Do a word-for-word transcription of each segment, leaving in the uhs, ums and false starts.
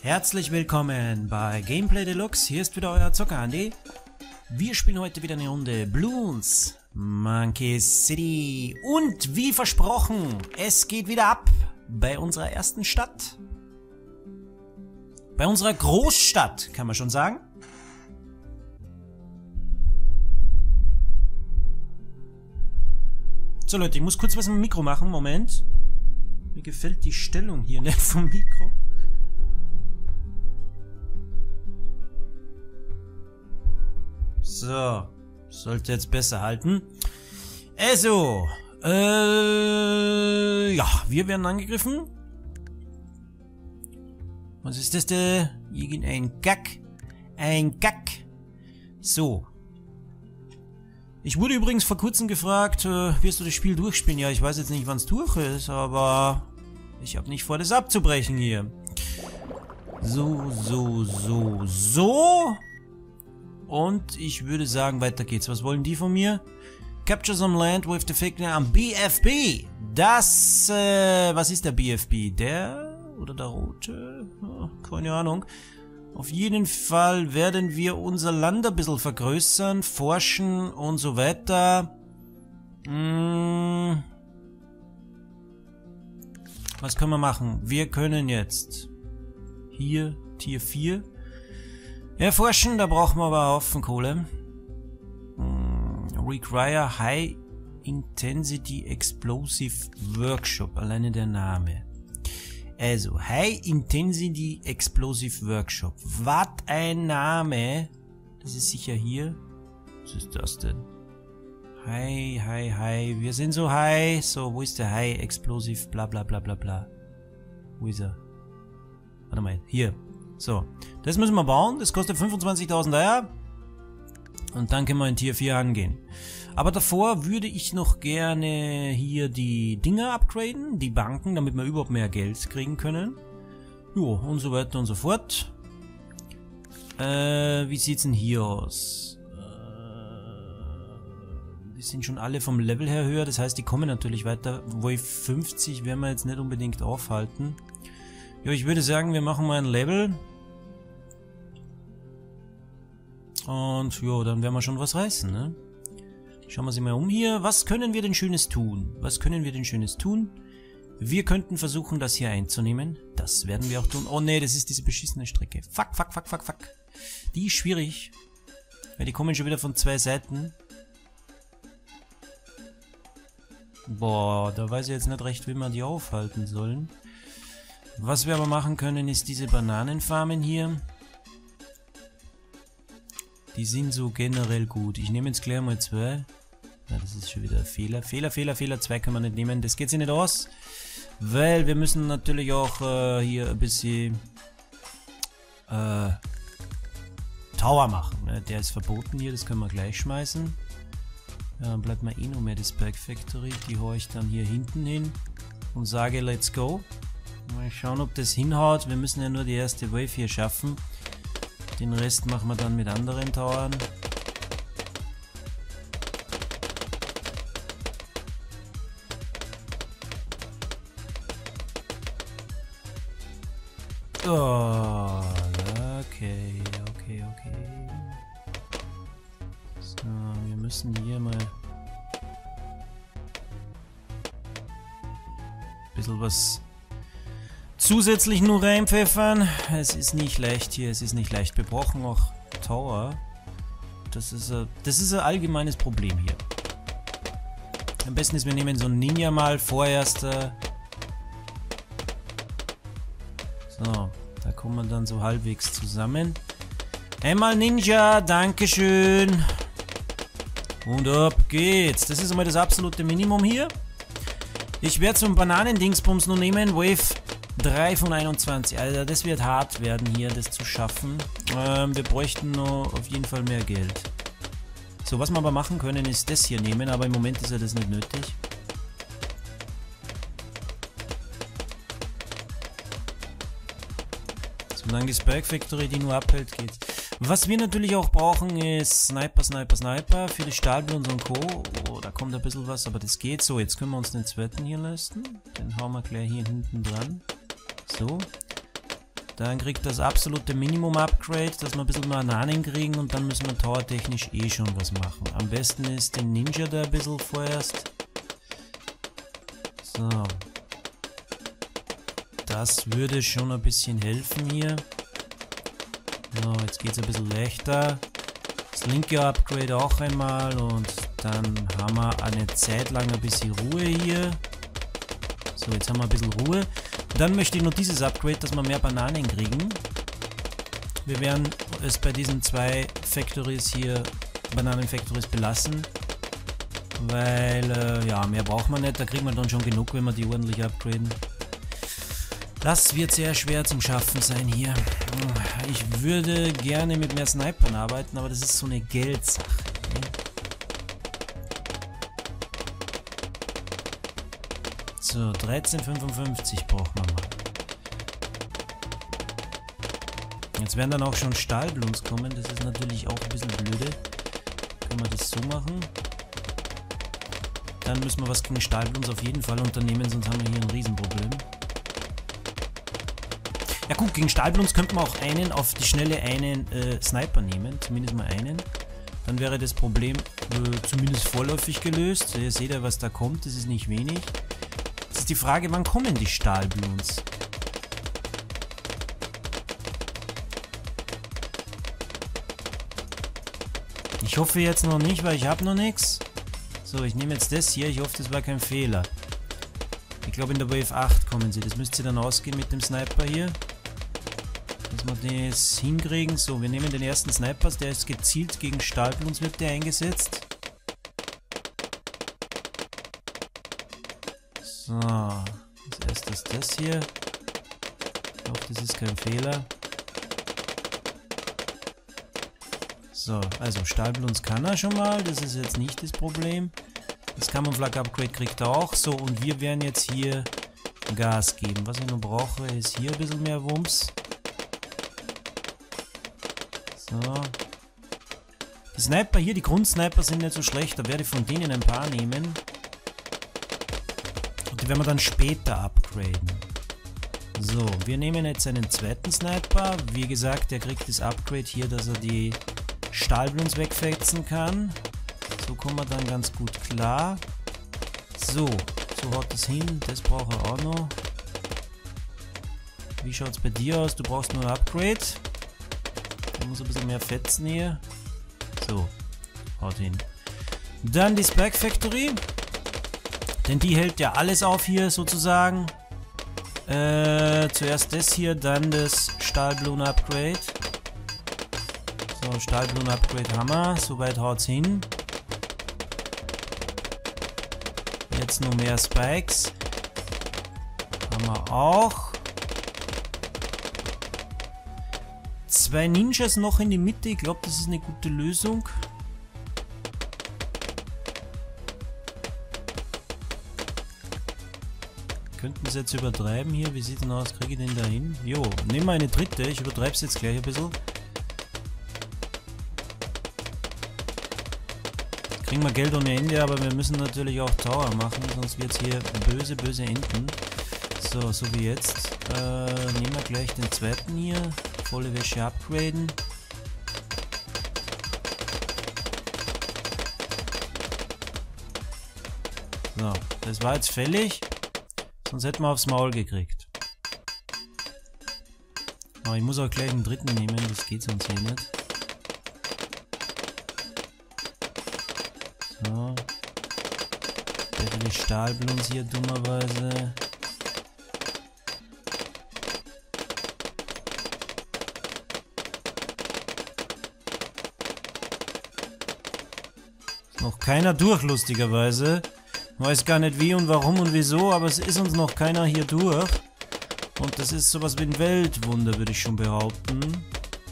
Herzlich willkommen bei Gameplay Deluxe. Hier ist wieder euer Zocker Andi. Wir spielen heute wieder eine Runde Bloons Monkey City. Und wie versprochen, es geht wieder ab bei unserer ersten Stadt. Bei unserer Großstadt, kann man schon sagen. So Leute, ich muss kurz was mit dem Mikro machen. Moment. Mir gefällt die Stellung hier nicht vom Mikro. So, sollte jetzt besser halten. Also, äh, ja, wir werden angegriffen. Was ist das da? Irgendein Gack. Ein Gack. So. Ich wurde übrigens vor kurzem gefragt, äh, wirst du das Spiel durchspielen? Ja, ich weiß jetzt nicht, wann es durch ist, aber ich habe nicht vor, das abzubrechen hier. So, so, so, so. Und ich würde sagen, weiter geht's. Was wollen die von mir? Capture some land with the fake am B F B. Das, äh, was ist der B F B? Der oder der rote? Oh, keine Ahnung. Auf jeden Fall werden wir unser Land ein bisschen vergrößern, forschen und so weiter. Hm. Was können wir machen? Wir können jetzt hier Tier vier erforschen, da brauchen wir aber einen Haufen Kohle. Hm, require High Intensity Explosive Workshop, alleine der Name. Also, High Intensity Explosive Workshop. Was ein Name. Das ist sicher hier. Was ist das denn? High, High, High. Wir sind so high. So, wo ist der High Explosive bla bla bla bla bla. Wo ist er? Warte mal, hier. So, das müssen wir bauen. Das kostet fünfundzwanzigtausend Eier. Und dann können wir in Tier vier angehen. Aber davor würde ich noch gerne hier die Dinger upgraden, die Banken, damit wir überhaupt mehr Geld kriegen können. Jo, und so weiter und so fort. Äh, wie sieht's denn hier aus? Äh, die sind schon alle vom Level her höher, das heißt, die kommen natürlich weiter. Wave fünfzig werden wir jetzt nicht unbedingt aufhalten. Ja, ich würde sagen, wir machen mal ein Level. Und ja, dann werden wir schon was reißen, ne? Schauen wir uns mal um hier. Was können wir denn Schönes tun? Was können wir denn Schönes tun? Wir könnten versuchen, das hier einzunehmen. Das werden wir auch tun. Oh ne, das ist diese beschissene Strecke. Fuck, fuck, fuck, fuck, fuck. Die ist schwierig. Weil die kommen schon wieder von zwei Seiten. Boah, da weiß ich jetzt nicht recht, wie wir die aufhalten sollen. Was wir aber machen können, ist diese Bananenfarmen hier. Die sind so generell gut. Ich nehme jetzt gleich mal zwei. Ja, das ist schon wieder ein Fehler. Fehler, Fehler, Fehler. Zwei können wir nicht nehmen. Das geht sich nicht aus. Weil wir müssen natürlich auch äh, hier ein bisschen äh, Tower machen. Ne? Der ist verboten hier. Das können wir gleich schmeißen. Ja, dann bleibt mir eh noch mehr die Spike Factory. Die haue ich dann hier hinten hin und sage let's go. Mal schauen, ob das hinhaut. Wir müssen ja nur die erste Wave hier schaffen. Den Rest machen wir dann mit anderen Towern. Oh, okay, okay, okay. So, wir müssen hier mal ein bisschen was zusätzlich nur reinpfeffern. Es ist nicht leicht hier, es ist nicht leicht. Wir brauchen auch Tower. Das ist ein, das ist ein allgemeines Problem hier. Am besten ist, wir nehmen so einen Ninja mal vorerst. Äh so, da kommen wir dann so halbwegs zusammen. Einmal Ninja, dankeschön. Und ab geht's. Das ist einmal das absolute Minimum hier. Ich werde so einen Bananendingsbums nur nehmen. Wave drei von einundzwanzig. Also das wird hart werden hier, das zu schaffen. Ähm, wir bräuchten noch auf jeden Fall mehr Geld. So, was wir aber machen können, ist das hier nehmen, aber im Moment ist ja das nicht nötig. Solange die Spike Factory die nur abhält, geht's. Was wir natürlich auch brauchen, ist Sniper, Sniper, Sniper für die Stahlblons und Co. Oh, da kommt ein bisschen was, aber das geht. So, jetzt können wir uns den zweiten hier leisten. Den hauen wir gleich hier hinten dran. So. Dann kriegt das absolute Minimum-Upgrade, dass wir ein bisschen Bananen kriegen und dann müssen wir towertechnisch eh schon was machen. Am besten ist den Ninja da ein bisschen vorerst. So. Das würde schon ein bisschen helfen hier. So, jetzt geht es ein bisschen leichter. Das linke Upgrade auch einmal und dann haben wir eine Zeit lang ein bisschen Ruhe hier. So, jetzt haben wir ein bisschen Ruhe. Dann möchte ich nur dieses Upgrade, dass wir mehr Bananen kriegen. Wir werden es bei diesen zwei Factories hier, Bananen-Factories, belassen. Weil, äh, ja, mehr braucht man nicht. Da kriegen wir dann schon genug, wenn wir die ordentlich upgraden. Das wird sehr schwer zum Schaffen sein hier. Ich würde gerne mit mehr Snipern arbeiten, aber das ist so eine Geldsache. Ne? So, dreizehn Komma fünfundfünfzig braucht man mal. Jetzt werden dann auch schon Stahlblums kommen, das ist natürlich auch ein bisschen blöde. Können wir das so machen. Dann müssen wir was gegen Stahlblums auf jeden Fall unternehmen, sonst haben wir hier ein Riesenproblem. Ja gut, gegen Stahlblums könnten wir auch einen auf die Schnelle einen äh, Sniper nehmen, zumindest mal einen. Dann wäre das Problem äh, zumindest vorläufig gelöst. Ihr seht ja, was da kommt, das ist nicht wenig. Jetzt ist die Frage, wann kommen die Stahlblums? Ich hoffe jetzt noch nicht, weil ich habe noch nichts. So, ich nehme jetzt das hier. Ich hoffe, das war kein Fehler. Ich glaube, in der Wave acht kommen sie. Das müsste dann ausgehen mit dem Sniper hier. Dass wir das hinkriegen. So, wir nehmen den ersten Sniper. Der ist gezielt gegen Stahlblums, wird der eingesetzt. So, als erstes das hier. Ich hoffe, das ist kein Fehler. So, also Stahlblums kann er schon mal, das ist jetzt nicht das Problem. Das Camouflage-Upgrade kriegt er auch. So, und wir werden jetzt hier Gas geben. Was ich noch brauche, ist hier ein bisschen mehr Wumms. So. Die Sniper hier, die Grundsniper sind nicht so schlecht, da werde ich von denen ein paar nehmen. Und die werden wir dann später upgraden. So, wir nehmen jetzt einen zweiten Sniper. Wie gesagt, der kriegt das Upgrade hier, dass er die Stahlblums wegfetzen kann. So kommen wir dann ganz gut klar. So, so haut das hin. Das braucht er auch noch. Wie schaut es bei dir aus? Du brauchst nur ein Upgrade. Da muss ein bisschen mehr fetzen hier. So, haut hin. Dann die Spike Factory. Denn die hält ja alles auf hier sozusagen. Äh, zuerst das hier, dann das Stahlblum Upgrade. So, Stahlblum Upgrade haben wir. Soweit haut's hin. Jetzt noch mehr Spikes. Haben wir auch. Zwei Ninjas noch in die Mitte. Ich glaube, das ist eine gute Lösung. Könnten wir es jetzt übertreiben hier? Wie sieht denn aus? Kriege ich den da hin? Jo, nehmen wir eine dritte. Ich übertreibe es jetzt gleich ein bisschen. Kriegen wir Geld ohne Ende, aber wir müssen natürlich auch Tower machen, sonst wird es hier böse, böse enden. So, so wie jetzt. Äh, nehmen wir gleich den zweiten hier. Volle Wäsche upgraden. So, das war jetzt fällig. Sonst hätten wir aufs Maul gekriegt. Aber ich muss auch gleich den dritten nehmen, das geht sonst hier nicht. So. Der viele Stahlblums hier dummerweise. Ist noch keiner durch, lustigerweise. Ich weiß gar nicht wie und warum und wieso, aber es ist uns noch keiner hier durch. Und das ist sowas wie ein Weltwunder, würde ich schon behaupten.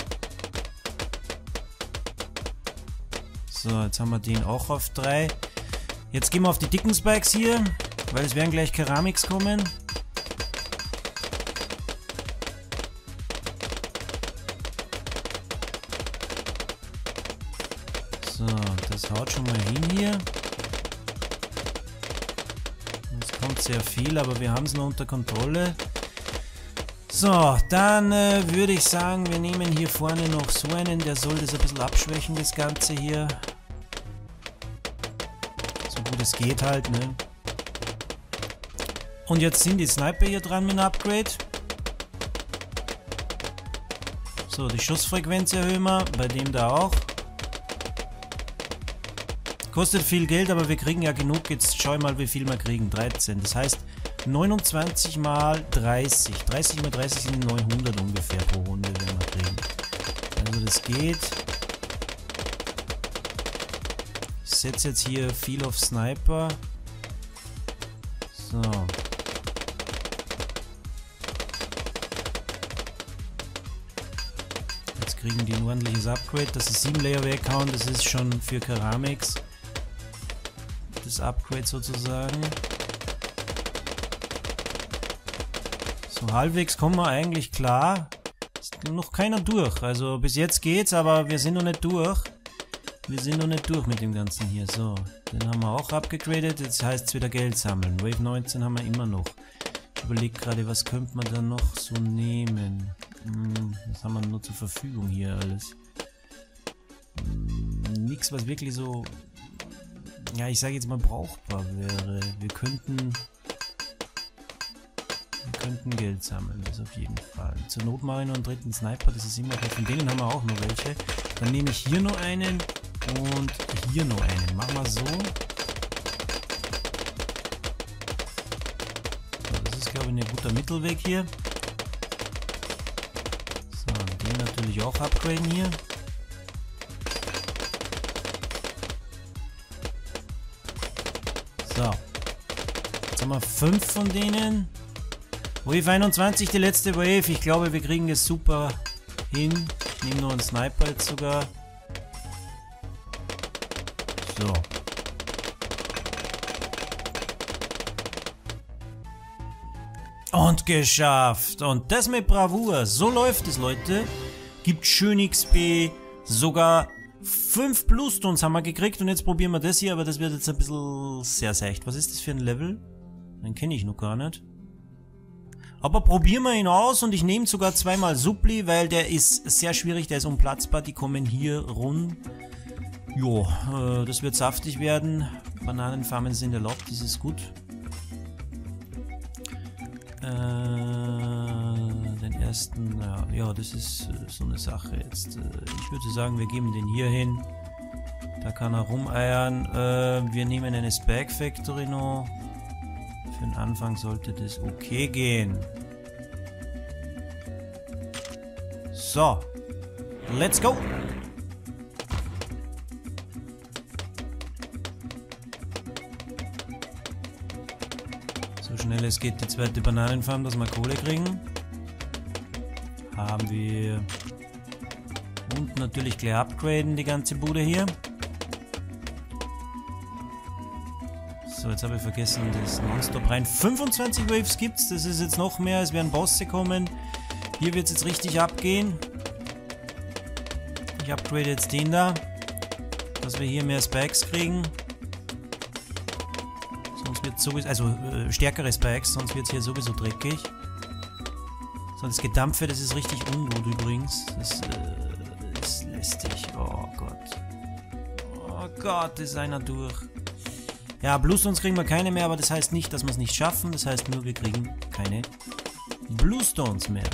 So, jetzt haben wir den auch auf drei. Jetzt gehen wir auf die dicken Spikes hier, weil es werden gleich Keramiks kommen. So, das haut schon mal hin hier. Es kommt sehr viel, aber wir haben es noch unter Kontrolle. So, dann äh, würde ich sagen, wir nehmen hier vorne noch so einen, der soll das ein bisschen abschwächen, das Ganze hier. So gut es geht halt, ne? Und jetzt sind die Sniper hier dran mit dem Upgrade. So, die Schussfrequenz erhöhen wir, bei dem da auch. Kostet viel Geld, aber wir kriegen ja genug. Jetzt schau mal, wie viel wir kriegen. dreizehn. Das heißt, neunundzwanzig mal dreißig. dreißig mal dreißig sind neunhundert ungefähr pro Runde, wenn wir kriegen. Also das geht. Ich setze jetzt hier viel auf Sniper. So. Jetzt kriegen die ein ordentliches Upgrade. Das ist sieben Layer weghauen. Das ist schon für Keramix. Das Upgrade sozusagen. So halbwegs kommen wir eigentlich klar. Ist noch keiner durch. Also bis jetzt geht's, aber wir sind noch nicht durch. Wir sind noch nicht durch mit dem Ganzen hier. So, den haben wir auch abgegradet. Jetzt heißt es wieder Geld sammeln. Wave neunzehn haben wir immer noch. Ich überlege gerade, was könnte man dann noch so nehmen. Hm, was haben wir nur zur Verfügung hier alles? Hm, nichts, was wirklich so... Ja, ich sage jetzt mal brauchbar wäre. Wir könnten... Wir könnten Geld sammeln, das auf jeden Fall. Zur Not mache ich noch einen dritten Sniper, das ist immer... Von denen haben wir auch noch welche. Dann nehme ich hier noch einen und hier noch einen. Machen wir so. So, das ist, glaube ich, ein guter Mittelweg hier. So, den natürlich auch upgraden hier. So. Jetzt haben wir fünf von denen. Wave einundzwanzig, die letzte Wave. Ich glaube, wir kriegen es super hin. Ich nehme noch einen Sniper jetzt sogar. So. Und geschafft. Und das mit Bravour. So läuft es, Leute. Gibt schön X P. Sogar fünf Bluestones haben wir gekriegt. Und jetzt probieren wir das hier. Aber das wird jetzt ein bisschen sehr seicht. Was ist das für ein Level? Den kenne ich noch gar nicht. Aber probieren wir ihn aus. Und ich nehme sogar zweimal Suppli, weil der ist sehr schwierig. Der ist unplatzbar. Die kommen hier rund. Jo, äh, das wird saftig werden. Bananenfarmen sind erlaubt. Das ist gut. Äh, den ersten, ja, ja, das ist äh, so eine Sache jetzt. Äh, ich würde sagen, wir geben den hier hin. Da kann er rumeiern. Äh, wir nehmen eine Spag Factory noch. Für den Anfang sollte das okay gehen. So. Let's go. So schnell es geht die zweite Bananenfarm, dass wir Kohle kriegen. Haben wir. Und natürlich gleich upgraden die ganze Bude hier. So, jetzt habe ich vergessen, das Nonstop rein. fünfundzwanzig Waves gibt's, das ist jetzt noch mehr, es werden Bosse kommen. Hier wird es jetzt richtig abgehen. Ich upgrade jetzt den da, dass wir hier mehr Spikes kriegen. Sonst wird es sowieso, also äh, stärkere Spikes, sonst wird es hier sowieso dreckig. So, das Gedampfe, das ist richtig ungut übrigens. Das äh, ist lästig. Oh Gott. Oh Gott, ist einer durch. Ja, Bluestones kriegen wir keine mehr, aber das heißt nicht, dass wir es nicht schaffen. Das heißt nur, wir kriegen keine Bluestones mehr.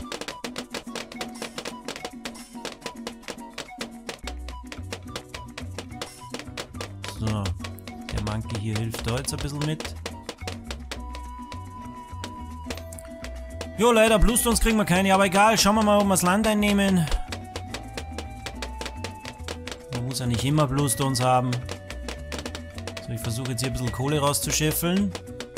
So, der Monkey hier hilft da jetzt ein bisschen mit. Jo, leider, Bluestones kriegen wir keine, aber egal. Schauen wir mal, ob wir das Land einnehmen. Man muss ja nicht immer Bluestones haben. So, ich versuche jetzt hier ein bisschen Kohle rauszuscheffeln.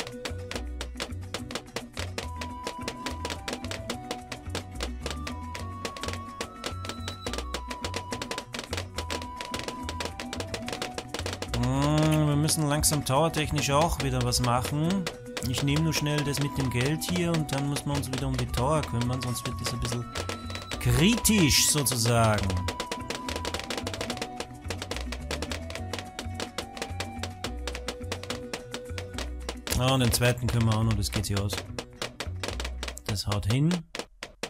Hm, wir müssen langsam towertechnisch auch wieder was machen. Ich nehme nur schnell das mit dem Geld hier und dann müssen wir uns wieder um die Tower kümmern, sonst wird das ein bisschen kritisch sozusagen. Ah, und den zweiten können wir auch noch, das geht hier aus. Das haut hin.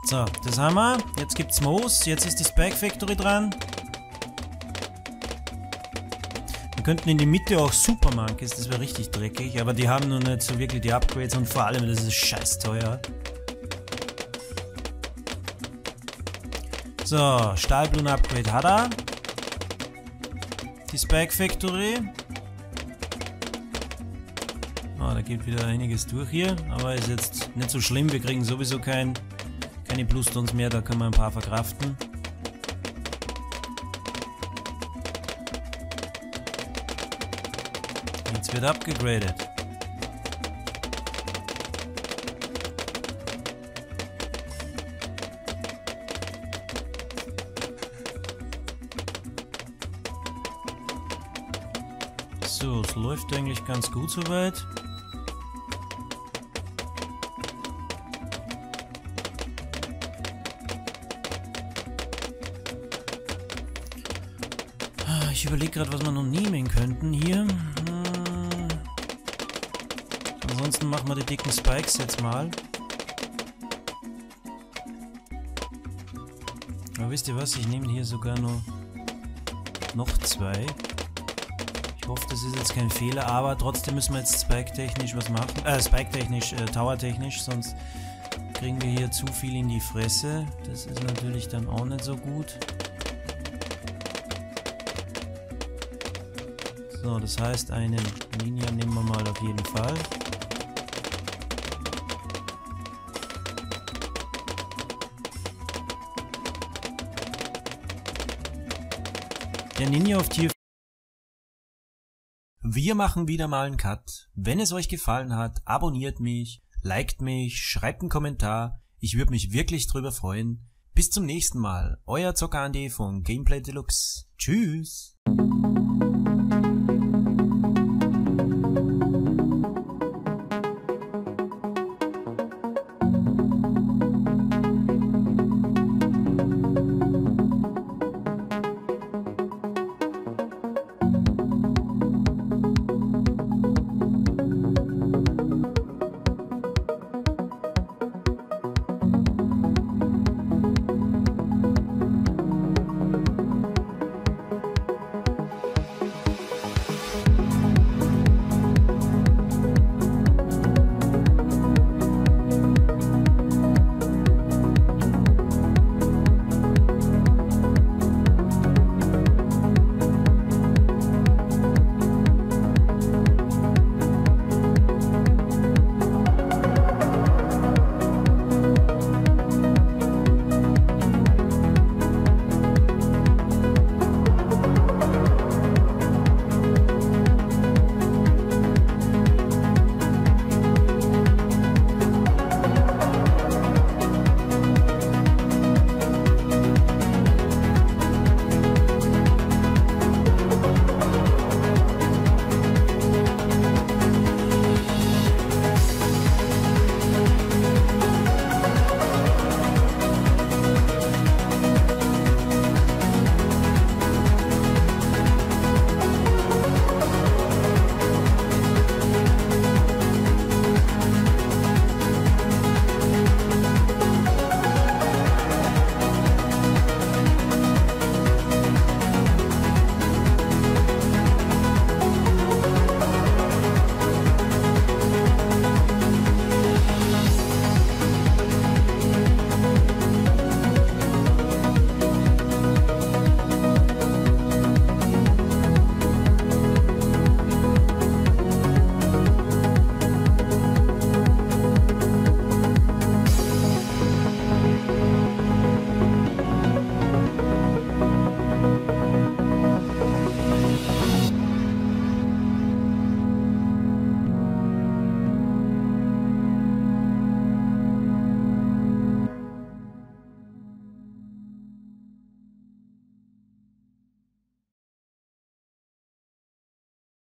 So, das haben wir. Jetzt gibt's Moos. Jetzt ist die Spike Factory dran. Wir könnten in die Mitte auch Super Monkeys, das wäre richtig dreckig. Aber die haben noch nicht so wirklich die Upgrades und vor allem, das ist scheiß teuer. So, Stahlblumen Upgrade hat er. Die Spike Factory. Ah, da geht wieder einiges durch hier. Aber ist jetzt nicht so schlimm. Wir kriegen sowieso kein... keine Blue-Stones mehr, da können wir ein paar verkraften. Jetzt wird abgegradet. So, es läuft eigentlich ganz gut soweit. Ich überlege gerade, was wir noch nehmen könnten hier. Hm. Ansonsten machen wir die dicken Spikes jetzt mal. Aber wisst ihr was? Ich nehme hier sogar nur noch zwei. Ich hoffe, das ist jetzt kein Fehler, aber trotzdem müssen wir jetzt Spike-technisch was machen. Äh, Spike-technisch, äh, Tower-technisch, sonst kriegen wir hier zu viel in die Fresse. Das ist natürlich dann auch nicht so gut. So, das heißt, einen Ninja nehmen wir mal auf jeden Fall. Der Ninja auf Tier. Wir machen wieder mal einen Cut. Wenn es euch gefallen hat, abonniert mich, liked mich, schreibt einen Kommentar. Ich würde mich wirklich drüber freuen. Bis zum nächsten Mal. Euer Zocker Andi von Gameplay Deluxe. Tschüss.